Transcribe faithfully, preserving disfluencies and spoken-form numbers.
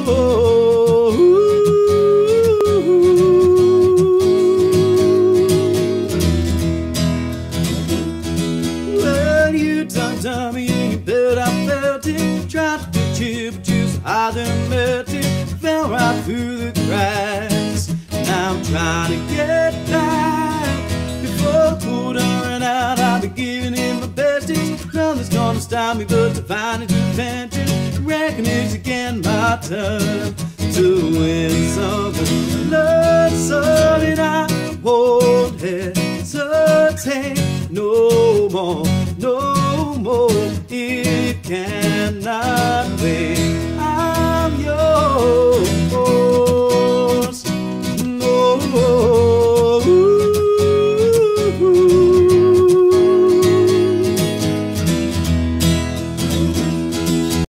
Well, you done done me and you bet I felt it. Tried to pitch it, but you was higher than met it. Fell right through the cracks. Now I'm trying to get back. Before cool done ran out, I'll be giving it my best. Nothing's gonna stop me but to find it advantage. Reckon it's again my turn to win something. Love so that I won't hesitate no more, no more. It cannot wait.